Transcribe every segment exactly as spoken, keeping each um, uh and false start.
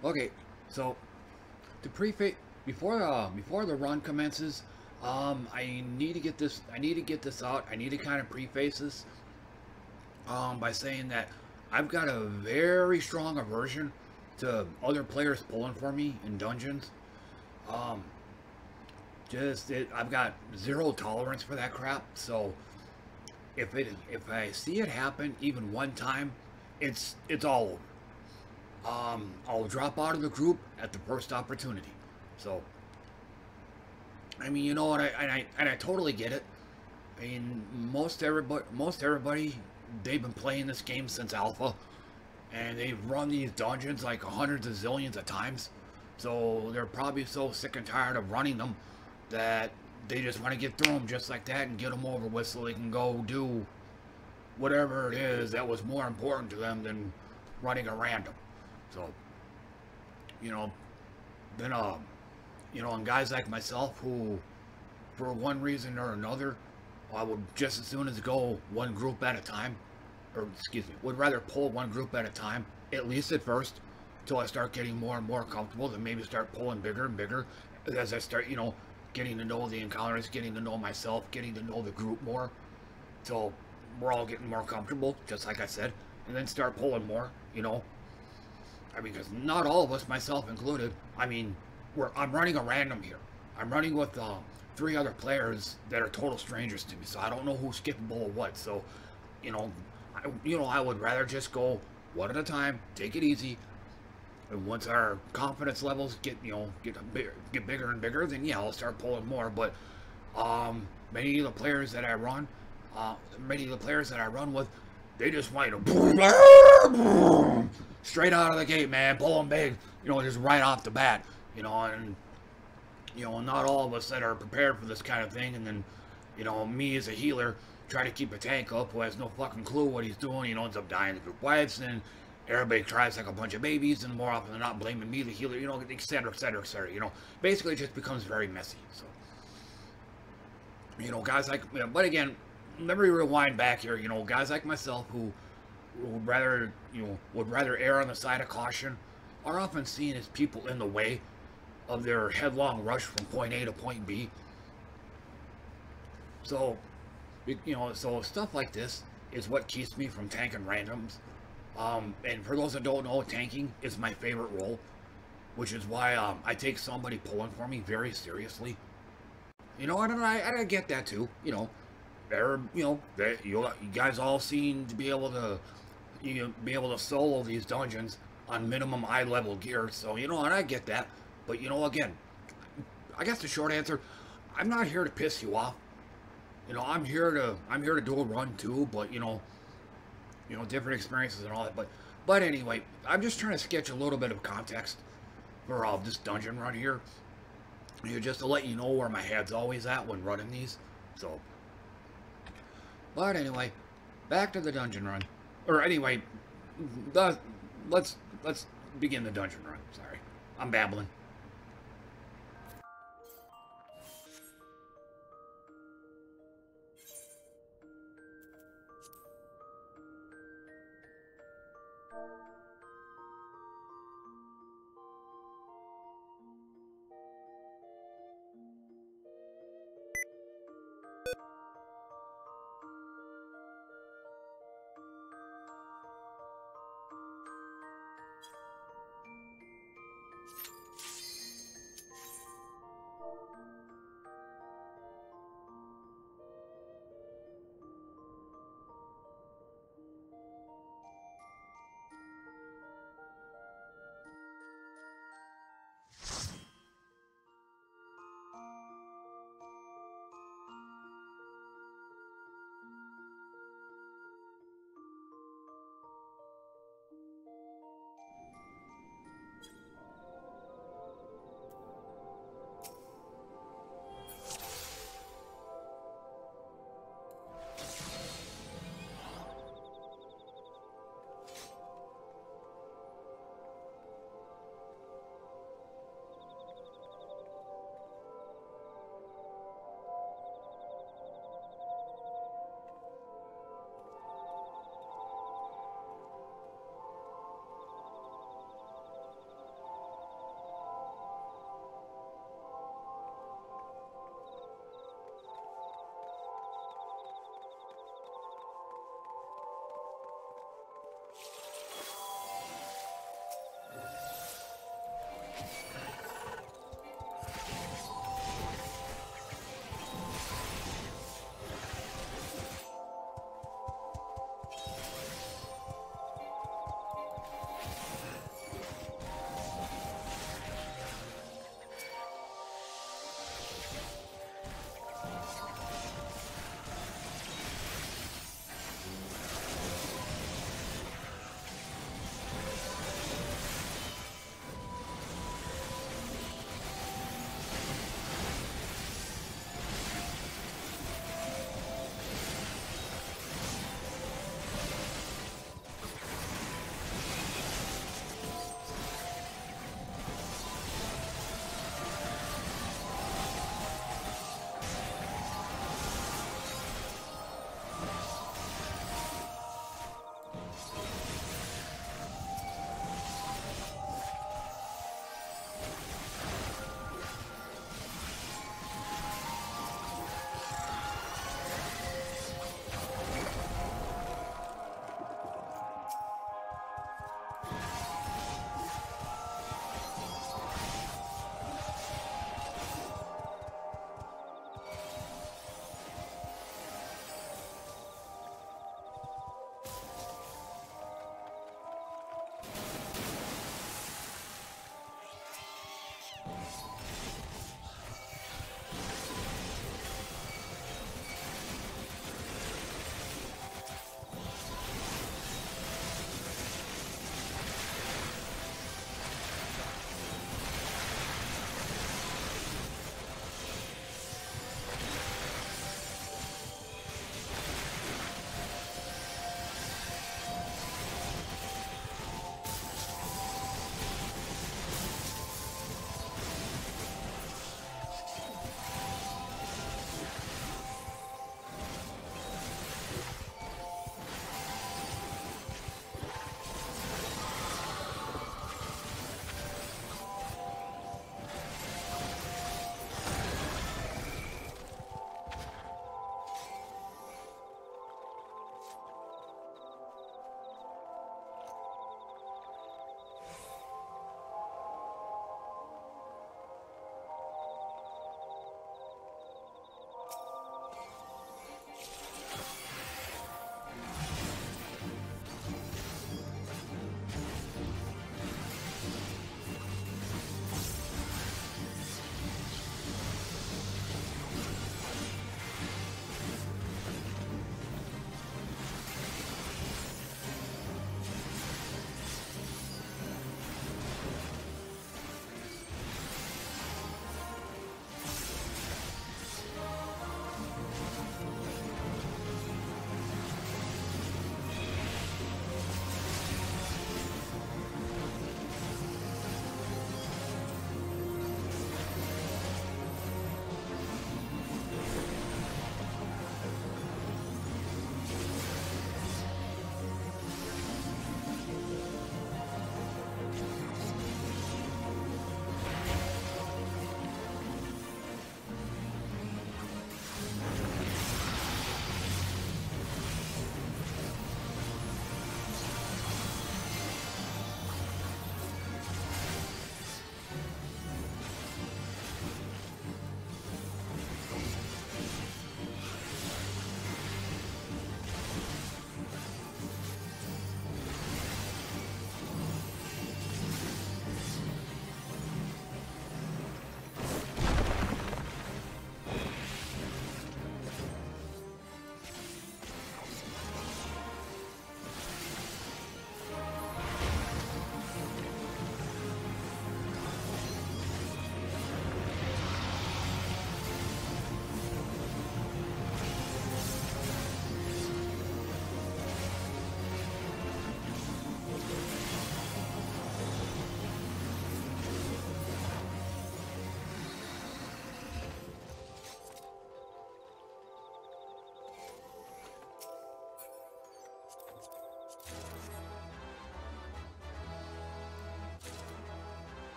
Okay, so to preface before uh before the run commences, um, I need to get this. I need to get this out. I need to kind of preface this um by saying that I've got a very strong aversion to other players pulling for me in dungeons. Um, just it, I've got zero tolerance for that crap. So if it if I see it happen even one time, it's it's all over. Um, I'll drop out of the group at the first opportunity. So, I mean, you know what? I and I and I totally get it. I mean, most everybody, most everybody, they've been playing this game since alpha, and they've run these dungeons like hundreds of zillions of times. So they're probably so sick and tired of running them that they just want to get through them just like that and get them over with, so they can go do whatever it is that was more important to them than running a random. So, you know, then, uh, you know, and guys like myself who, for one reason or another, I would just as soon as go one group at a time, or excuse me, would rather pull one group at a time, at least at first, until I start getting more and more comfortable, then maybe start pulling bigger and bigger as I start, you know, getting to know the encounters, getting to know myself, getting to know the group more, till we're all getting more comfortable, just like I said, and then start pulling more, you know. I mean, because not all of us, myself included, I mean, we're, I'm running a random here. I'm running with uh, three other players that are total strangers to me, so I don't know who's capable of what. So, you know, I, you know, I would rather just go one at a time, take it easy, and once our confidence levels get, you know, get bigger, get bigger and bigger, then yeah, I'll start pulling more. But um, many of the players that I run, uh, many of the players that I run with, they just want to straight out of the gate, man, pull them big, you know, just right off the bat, you know, and you know, not all of us that are prepared for this kind of thing, and then, you know, me as a healer try to keep a tank up who has no fucking clue what he's doing, you know, ends up dying to group wives, and everybody cries like a bunch of babies, and more often than not blaming me, the healer, you know, et cetera, et cetera, et cetera, you know, basically it just becomes very messy. So, you know, guys like, you know, but again, let me rewind back here, you know, guys like myself who would rather, you know, would rather err on the side of caution are often seen as people in the way of their headlong rush from point A to point B. So, you know, so stuff like this is what keeps me from tanking randoms. Um, and for those that don't know, tanking is my favorite role, which is why um, I take somebody pulling for me very seriously. You know, and I, I get that too. You know, they're, you know, they, you, you guys all seem to be able to, you know, be able to solo these dungeons on minimum eye level gear. So, you know, and I get that. But, you know, again, I guess the short answer, I'm not here to piss you off. You know, I'm here to, I'm here to do a run too, but, you know, you know, different experiences and all that. But, but anyway, I'm just trying to sketch a little bit of context for uh, this dungeon run here. You know, just to let you know where my head's always at when running these. So, but anyway, back to the dungeon run. Or anyway, the, let's let's begin the dungeon run. Sorry, I'm babbling.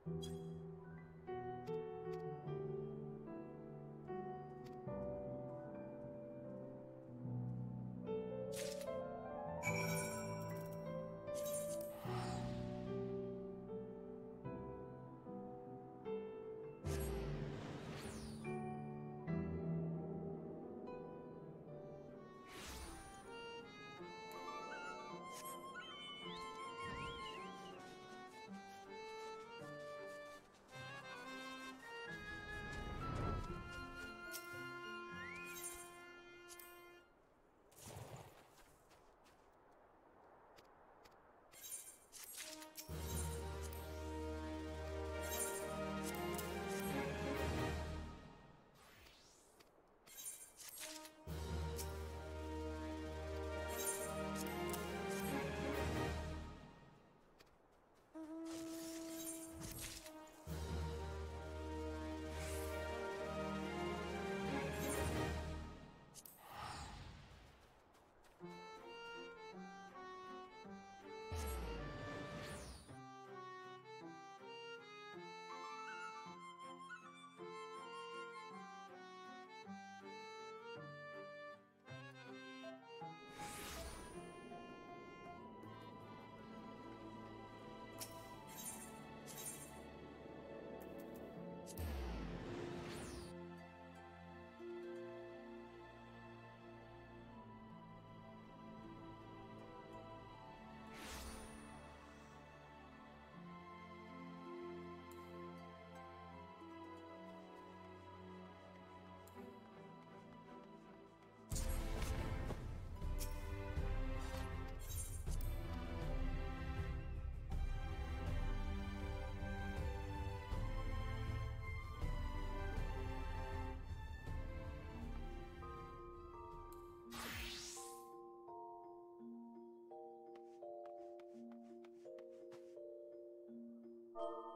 You